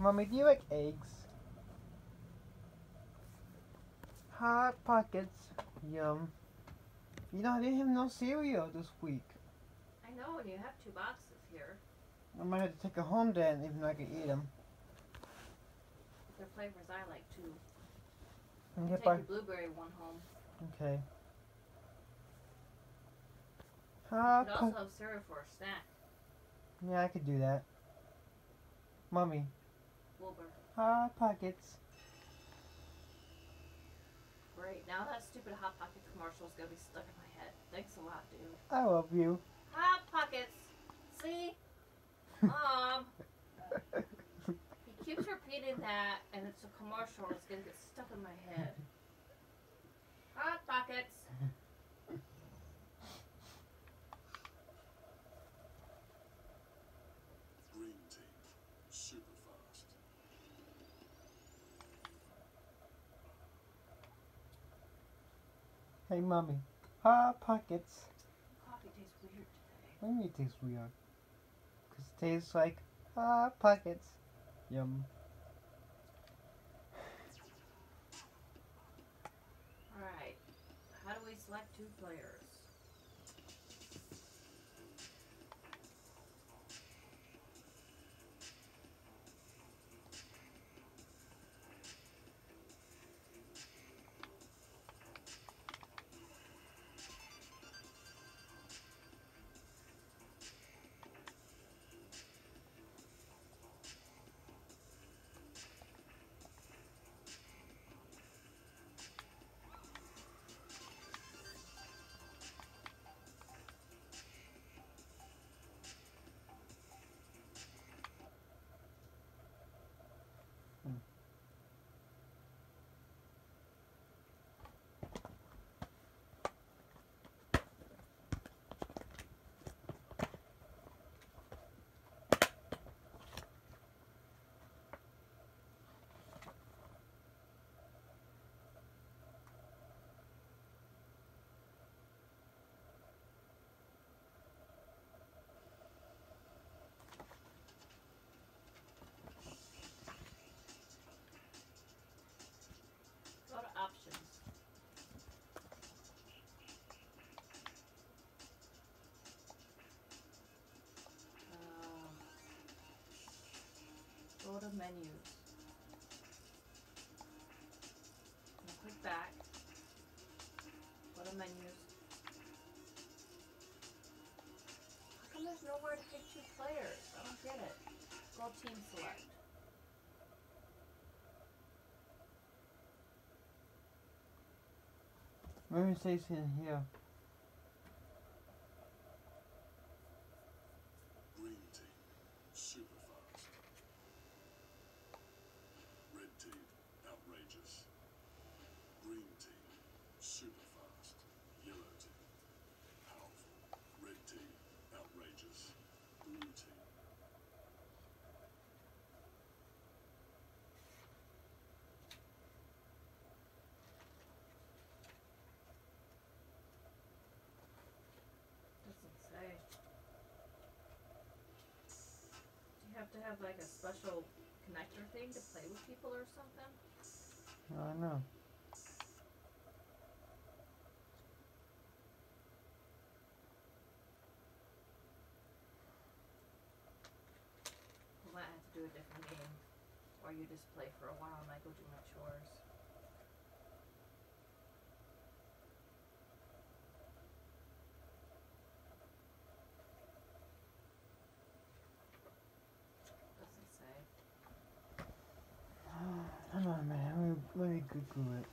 Mommy, do you like eggs? Hot Pockets. Yum. You know, I didn't have no cereal this week. I know, and you have 2 boxes here. I might have to take it home then, even though I can eat them. They're flavors I like too. And Take your blueberry one home. Okay. You could also have cereal for a snack. Yeah, I could do that. Mommy. Wilbur. Hot Pockets. Great. Now that stupid Hot Pockets commercial is going to be stuck in my head. Thanks a lot, dude. I love you. Hot Pockets. See? Mom. He keeps repeating that, and it's a commercial, and it's going to get stuck in my head. Hot Pockets. Green tea. Super fast. Hey, Mommy. Hot Pockets. Coffee tastes weird today. What do you mean it tastes weird? Because it tastes like Hot Pockets. Yum. Alright. How do we select 2 players? Go to options. Go to menus. And click back. Go to menus. How come there's nowhere to pick 2 players? I don't get it. Go team select. Maybe it says in here. Green tea. Super fast. Red tea. Outrageous. Green tea. Super fast. Yellow tea. Powerful. Red tea. Outrageous. Blue tea. Doesn't say. Do you have to have like a special connector thing to play with people or something? I don't know. We might have to do a different game. Or you just play for a while and I go do my chores. Doesn't say. Come on, man. Let me Google it.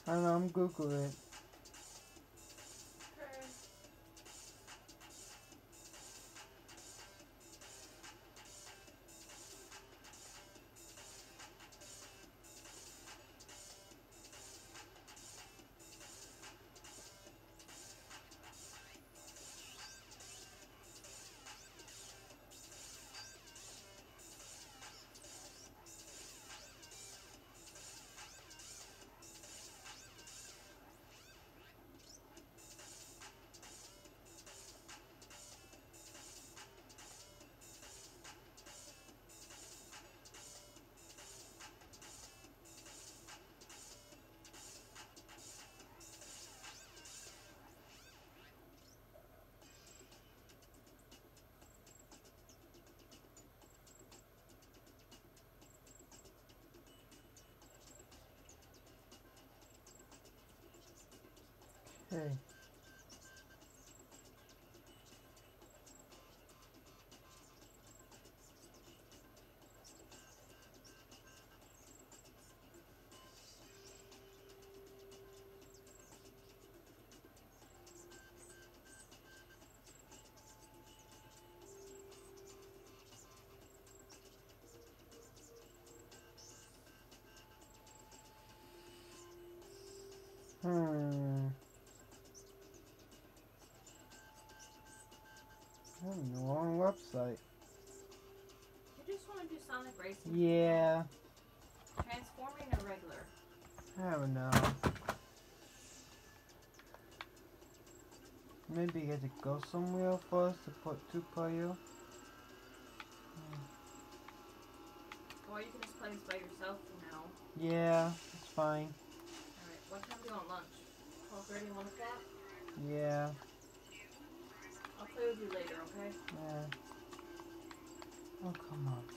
I don't know, I'm Googling it. Okay. Okay. I'm on the wrong website. You just want to do Sonic Racing? Yeah. Transforming or regular? I don't know. Maybe you had to go somewhere for us to put 2-player. Or you can just play this by yourself for now. Yeah, it's fine. Alright, what time do you want lunch? 12:30, 1 o'clock? Yeah, I'll play with you later, okay? yeah. Oh, come on.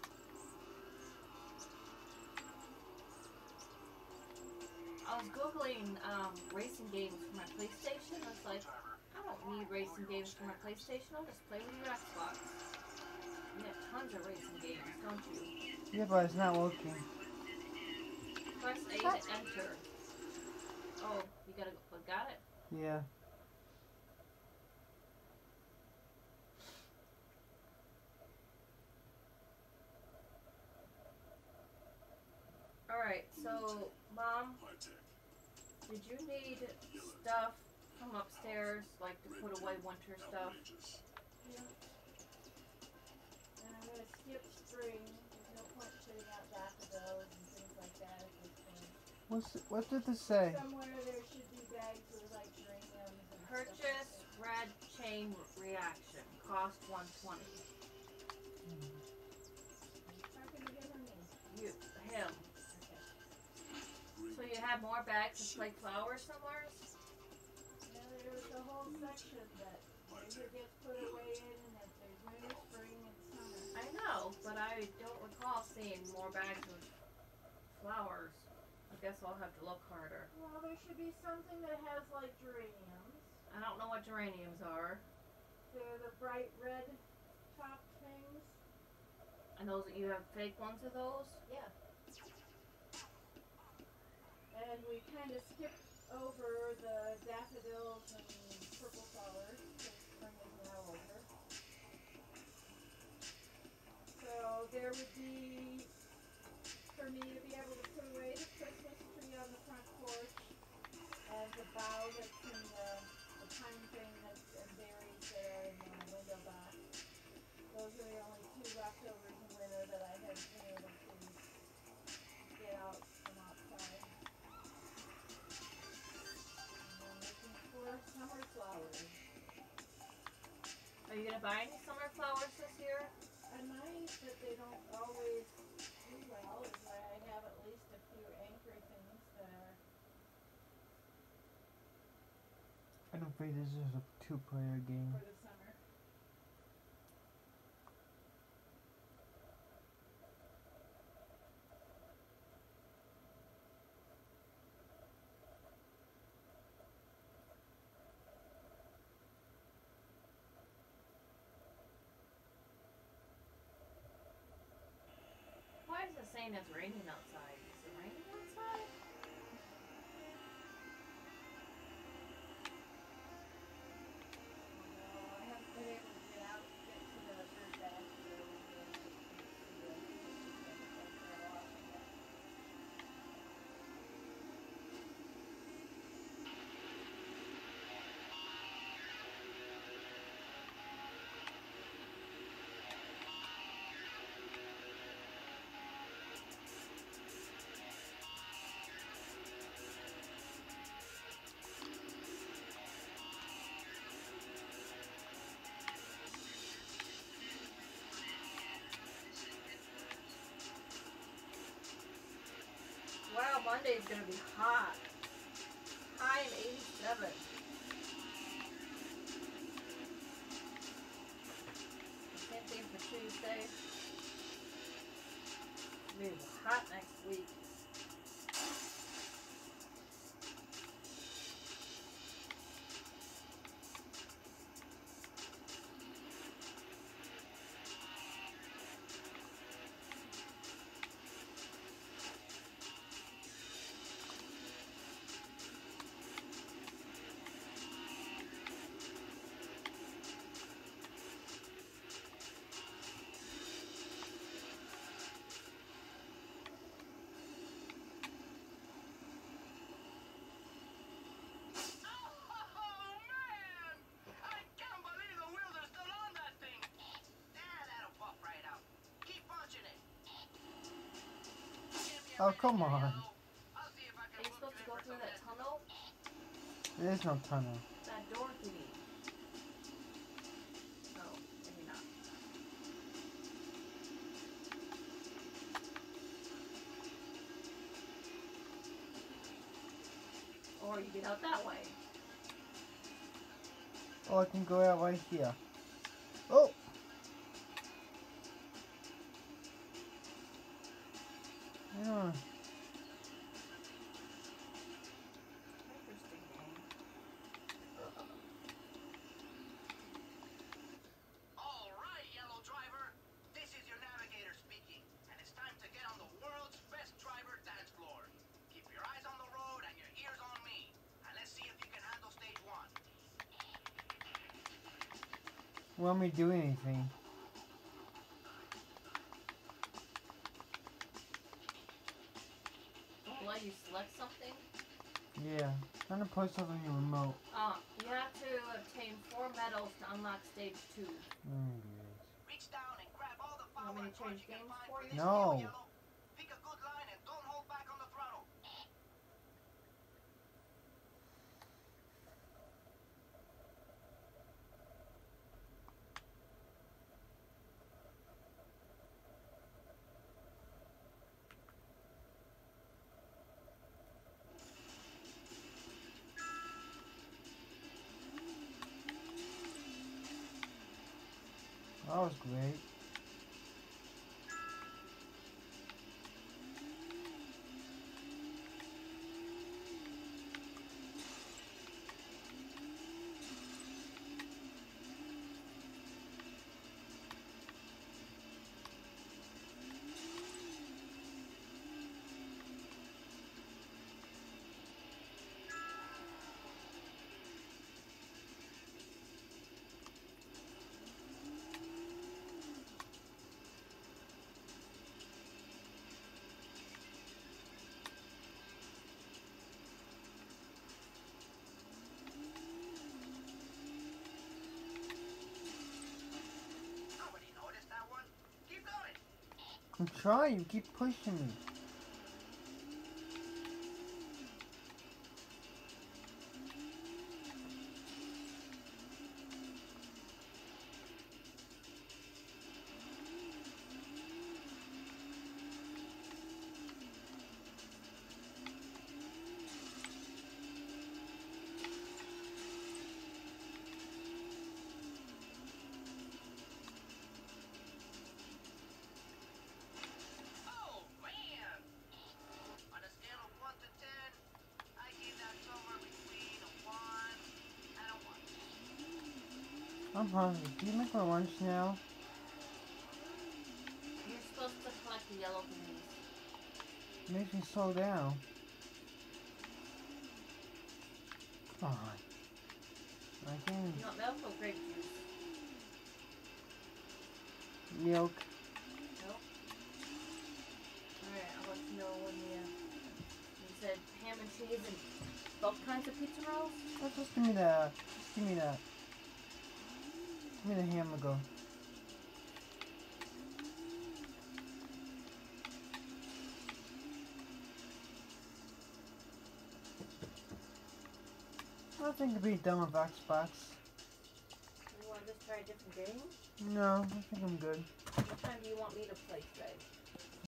I was googling racing games for my PlayStation. I was like, I don't need racing games for my PlayStation. I'll just play with your Xbox. You have tons of racing games, don't you? Yeah, but it's not working. Press A to enter. Oh, you gotta go. Got it? Yeah. Alright, so, Mom, High tech. did you need stuff from upstairs, like to put away winter stuff? Outrageous. Yeah. And I'm gonna skip spring. There's no point in putting out daffodils and things like that at this point. What did this say? Somewhere there should be bags with like geraniums and Purchase stuff red chain reaction. Cost $120. like that. Talking to him or me? You, him. Okay. So you have more bags of like flowers somewhere? Now there was a whole section that either gets put away in and that there's winter, spring, and summer. I know, but I don't recall seeing more bags of flowers. I guess I'll have to look harder. Well, there should be something that has like geraniums. I don't know what geraniums are. They're the bright red top things. And those, you have fake ones of those? Yeah. And we kind of skipped over the daffodils and purple flowers because spring is now over. So there would be, for me to be able to put away the Christmas tree on the front porch and the bough that's in the pine thing that's and berries there in the window box. Those are the only two leftovers in winter that I have been able to get out from outside. And I'm looking for summer flowers. Are you gonna buy any summer flowers this year? I might, but they don't always do well. Is why I have at least a few anchor things that are. I don't think this is a 2-player game. For the summer. Why is it saying it's raining outside? Is it raining outside? Tomorrow, Monday, is going to be hot. High in 87. Same thing for Tuesday. It's going to be hot next week. Oh, come on. Are you supposed to go through that tunnel? There is no tunnel. That door thingy. No, maybe not. Or you get out that way. Oh, I can go out right here. Oh! Yeah. Interesting game. All right, yellow driver. This is your navigator speaking, and it's time to get on the world's best driver dance floor. Keep your eyes on the road and your ears on me, and let's see if you can handle stage one. Want me to do anything? Will let you select something? Yeah. Trying to put something in the remote. You have to obtain 4 medals to unlock stage 2. Reach down and grab all the Want power me and to punch change you can games find for for you? this No. deal, yellow. Pick a good line and don't hold back on the throttle. That was great. Nobody noticed that one. Keep going. I'm trying. You keep pushing me. Oh, man. On a scale of 1 to 10, I give that somewhere between a 1 and a 1. I'm hungry. Can you make my lunch now? You're supposed to collect the yellow thingies. It makes me slow down. Come on. I can You want milk or grape juice? milk. Nope. Alright, I'll let you know when you said ham and cheese and both kinds of pizza rolls? Oh, just give me that. Just give me that. Give me the hamburger. I think to be done with Xbox. You want to just try a different game? No, I think I'm good. What time do you want me to play today?